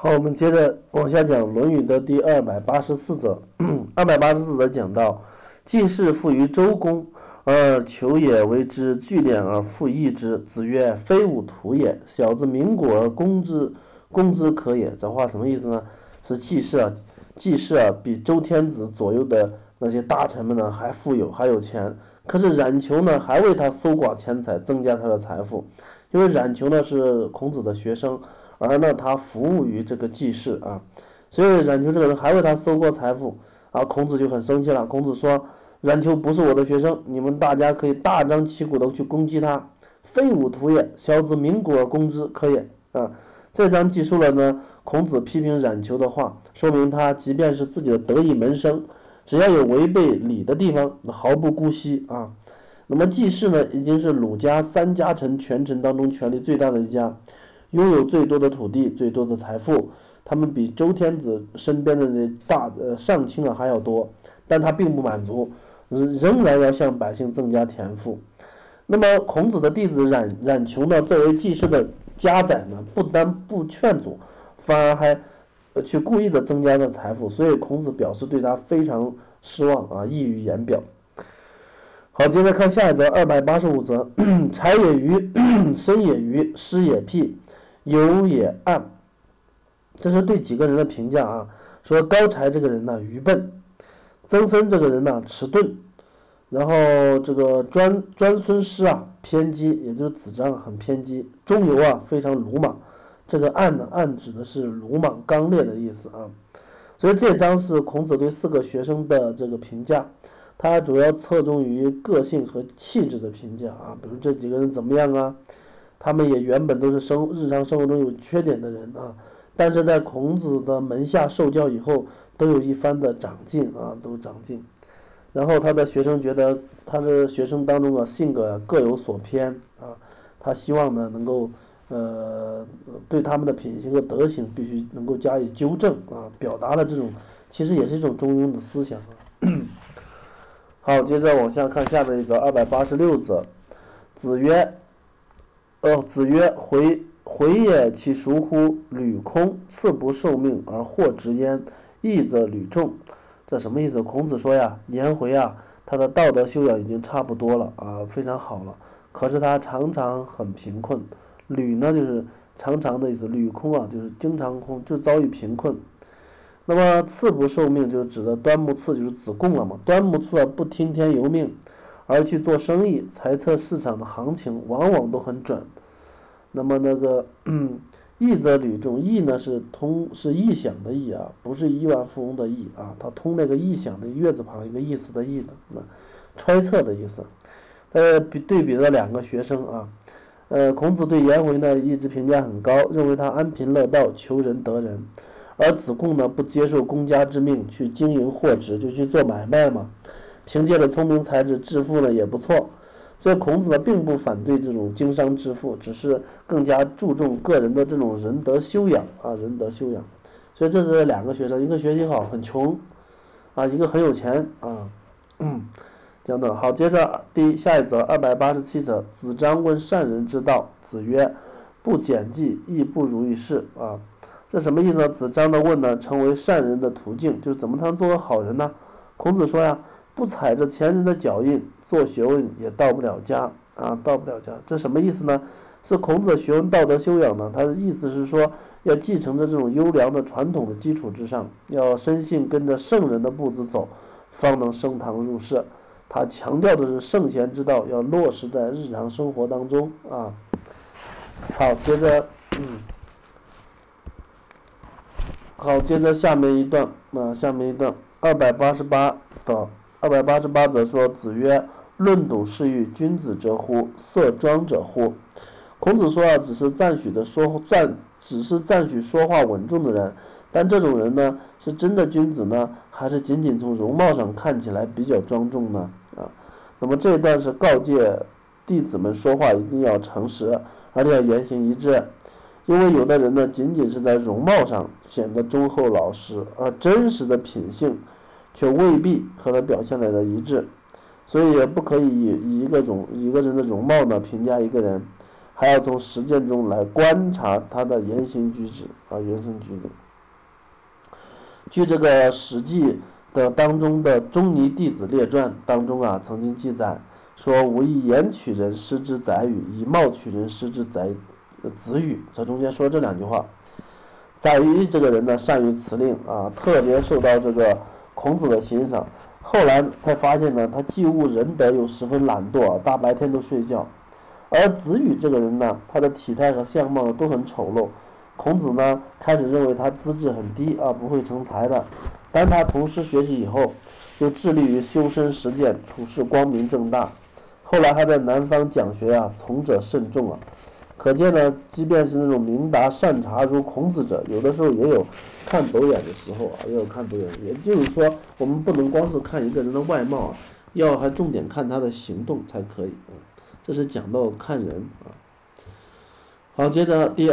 好，我们接着往下讲《论语》的第284则。284则讲到，季氏父于周公，而求也为之聚敛而复益之。子曰：非吾徒也。小子民国而攻之可也。这话什么意思呢？是季氏比周天子左右的那些大臣们呢还富有，还有钱。可是冉求呢还为他搜刮钱财，增加他的财富。因为冉求呢是孔子的学生。而呢，他服务于这个季氏啊，所以冉求这个人还为他搜刮财富啊，孔子就很生气了。孔子说：“冉求不是我的学生，你们大家可以大张旗鼓的去攻击他，非吾徒也。小子民国而攻之，可也。”啊，这章记述了呢，孔子批评冉求的话，说明他即便是自己的得意门生，只要有违背礼的地方，毫不姑息啊。那么季氏呢，已经是鲁家3家臣权臣当中权力最大的一家。拥有最多的土地，最多的财富，他们比周天子身边的那上卿还要多，但他并不满足，仍然要向百姓增加田赋。那么孔子的弟子冉求呢，作为季氏的家宰呢，不但不劝阻，反而还去故意的增加了财富，所以孔子表示对他非常失望啊，溢于言表。好，接着看下一则285则，财也愚，身也愚，师也辟，有也暗。这是对几个人的评价啊，说高柴这个人呢愚笨，曾参这个人呢迟钝，然后这个专孙师啊偏激，也就是子张很偏激，中游啊非常鲁莽。这个暗呢，暗指的是鲁莽刚烈的意思啊。所以这章是孔子对4个学生的这个评价，他主要侧重于个性和气质的评价啊，比如这几个人怎么样啊？他们也原本都是日常生活中有缺点的人啊，但是在孔子的门下受教以后，都有一番的长进啊，都长进。然后他的学生觉得他的学生当中性格各有所偏啊，他希望呢能够对他们的品行和德行必须能够加以纠正啊，表达了这种其实也是一种中庸的思想啊。好，接着往下看下面一则286则，子曰：回也，其孰乎？履空，次不受命而获直焉，义则履众。这什么意思？孔子说呀，颜回啊，他的道德修养已经差不多了啊，非常好了，可是他常常很贫困。履呢就是常常的意思，履空啊就是经常空，就遭遇贫困。那么次不受命就是指的端木赐，就是子贡了嘛。端木赐不听天由命，而去做生意，猜测市场的行情，往往都很准。那么义则履众，义呢是臆想的义啊，不是亿万富翁的义啊，他通那个臆想的月字旁一个意思的义的，揣测的意思。对比了2个学生啊，孔子对颜回呢一直评价很高，认为他安贫乐道，求人得人。而子贡呢不接受公家之命，去经营货值，就去做买卖嘛，凭借着聪明才智致富呢也不错。所以孔子呢并不反对这种经商致富，只是更加注重个人的这种仁德修养啊，仁德修养。所以这是2个学生，一个学习好很穷啊，一个很有钱啊。讲的好，接着下一则287则，子张问善人之道，子曰：不简记，亦不如意事啊。这什么意思呢？子张的问呢，成为善人的途径，就是怎么才能做个好人呢？孔子说呀，不踩着前人的脚印，做学问也到不了家啊，到不了家。这什么意思呢？是孔子的学问道德修养呢？他的意思是说，要继承着这种优良的传统的基础之上，要深信跟着圣人的步子走，方能升堂入室。他强调的是圣贤之道要落实在日常生活当中啊。好，接着下面一段288则说，子曰：论笃是欲君子者乎？色庄者乎？孔子说啊，只是赞许说话稳重的人，但这种人呢，是真的君子呢，还是仅仅从容貌上看起来比较庄重呢？那么这一段是告诫弟子们说话一定要诚实，而且要言行一致。因为有的人呢，仅仅是在容貌上显得忠厚老实，而真实的品性却未必和他表现来的一致，所以也不可以以一个人的容貌呢评价一个人。 还要从实践中来观察他的言行举止言行举止。据这个《史记》的当中的仲尼弟子列传当中曾经记载说，吾以言取人，失之宰予；以貌取人，失之子语。这中间说这两句话。宰予这个人呢，善于辞令特别受到这个孔子的欣赏。后来才发现呢，他既无仁德，又十分懒惰，大白天都睡觉。而子羽这个人呢，他的体态和相貌都很丑陋。孔子呢，开始认为他资质很低不会成才的。当他从师学习以后，就致力于修身实践，处事光明正大。后来还在南方讲学从者甚众可见呢，即便是那种明达善察如孔子者，有的时候也有看走眼的时候也有看走眼。也就是说，我们不能光是看一个人的外貌要还重点看他的行动才可以这是讲到看人好，接着第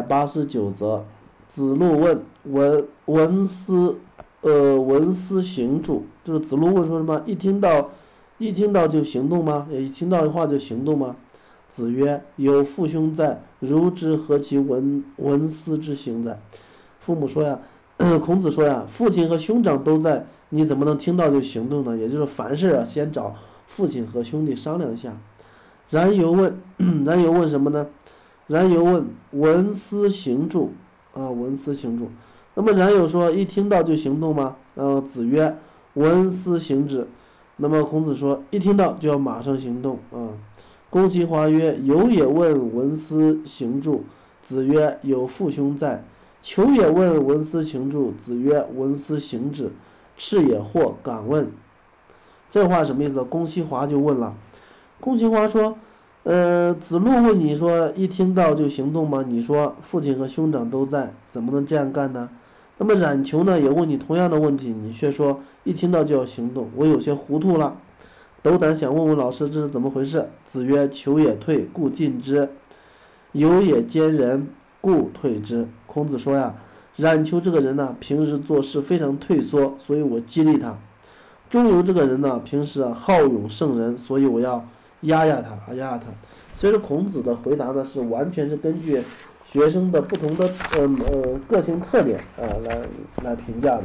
289则，子路问文思行助，就是子路问说什么？一听到就行动吗？一听到话就行动吗？子曰：有父兄在，如之何其文思之行哉？父母说孔子说父亲和兄长都在，你怎么能听到就行动呢？也就是凡事先找父亲和兄弟商量一下。然由问什么呢？然由问文思行助文思行助。那么然有说一听到就行动吗？子曰：文思行之。那么孔子说一听到就要马上行动公西华曰：有也问文思行助。子曰：有父兄在。求也问文思行助。子曰：文思行之。赤也或敢问。这话什么意思？公西华就问了。公西华说子路问你说一听到就行动吗？你说父亲和兄长都在，怎么能这样干呢？那么冉求呢也问你同样的问题，你却说一听到就要行动，我有些糊涂了，斗胆想问问老师这是怎么回事。子曰：求也退，故进之；有也兼人，故退之。孔子说冉求这个人呢，平时做事非常退缩，所以我激励他。仲由这个人呢，平时好勇胜人，所以我要压压他。所以说孔子的回答呢，是完全是根据学生的不同的个性特点来评价的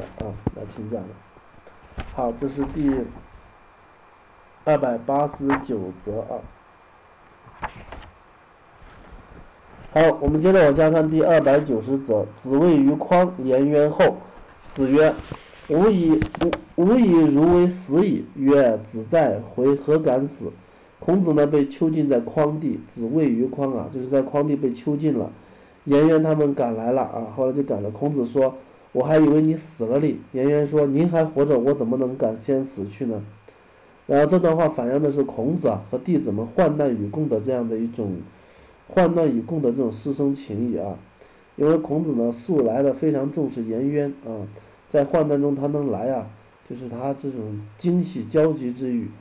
好，这是第289则好，我们接着往下看第290则。子谓于匡，颜渊后。子曰：吾以如为死矣。曰：子在，回何敢死？孔子呢被囚禁在匡地，子谓于匡就是在匡地被囚禁了。颜渊他们赶来了后来就赶了。孔子说：我还以为你死了哩。颜渊说：您还活着，我怎么能敢先死去呢？然后这段话反映的是孔子和弟子们患难与共的这样的一种这种师生情谊因为孔子呢素来的非常重视颜渊在患难中他能来就是他这种惊喜交集之语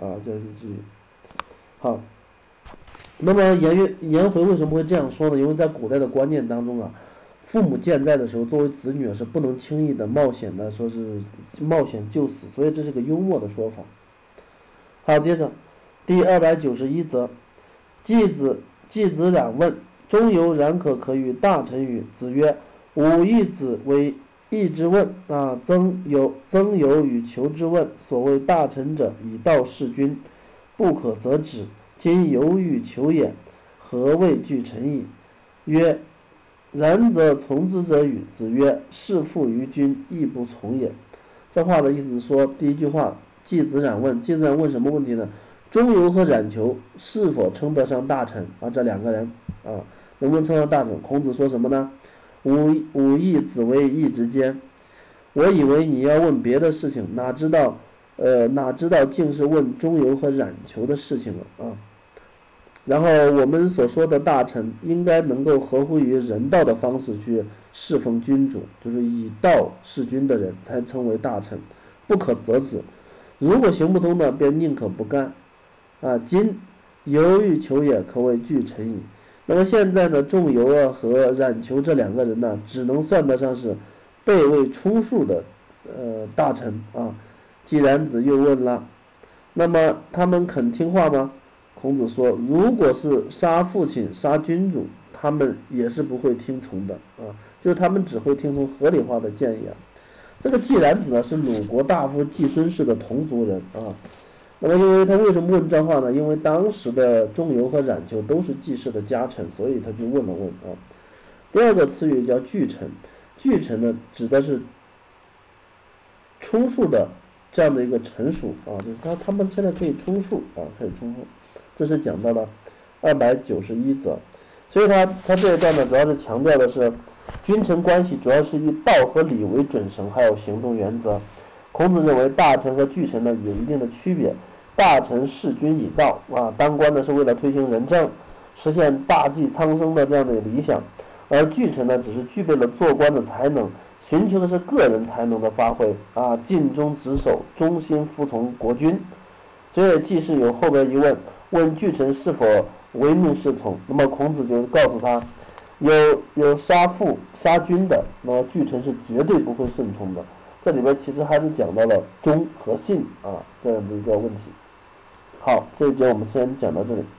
好，那么颜回为什么会这样说呢？因为在古代的观念当中父母健在的时候，作为子女是不能轻易的冒险救死，所以这是个幽默的说法。好，接着第291则，季子冉问：中由冉可与大臣语？子曰：吾义子为义之问曾有与求之问。所谓大臣者，以道事君，不可则止。今犹豫求也，何谓惧臣矣？曰：然则从之者与？子曰：事父于君，亦不从也。这话的意思是说，第一句话，季子冉问什么问题呢？中游和冉求是否称得上大臣这两个人能不能称上大臣？孔子说什么呢？吾义子为义之间。我以为你要问别的事情，哪知道竟是问中游和冉求的事情了然后我们所说的大臣应该能够合乎于人道的方式去侍奉君主，就是以道事君的人才称为大臣，不可则止。如果行不通呢，便宁可不干今犹豫求也，可谓惧臣矣。那么现在呢，仲由和冉求这两个人呢，只能算得上是辈位充数的大臣既然子又问了，那么他们肯听话吗？ 孔子说，如果是杀父亲、杀君主，他们也是不会听从的啊，就是他们只会听从合理化的建议啊。这个季冉子呢是鲁国大夫季孙氏的同族人啊。那么因为他为什么问这话呢？因为当时的仲由和冉求都是季氏的家臣，所以他就问了问啊。第二个词语叫巨臣，巨臣呢指的是充数的这样的一个陈述啊，就是他们现在可以充数啊，可以充数。这是讲到了291则，所以他这一段呢主要是强调的是君臣关系主要是以道和礼为准绳，还有行动原则。孔子认为大臣和巨臣呢有一定的区别，大臣事君以道啊，当官呢是为了推行仁政，实现大济苍生的这样的理想，而巨臣呢只是具备了做官的才能，寻求的是个人才能的发挥啊，尽忠职守，忠心服从国君。所以季氏有后边一问巨臣是否唯命是从，那么孔子就告诉他，有杀父杀君的，那么巨臣是绝对不会顺从的。这里边其实还是讲到了忠和信啊这样的一个问题。好，这一节我们先讲到这里。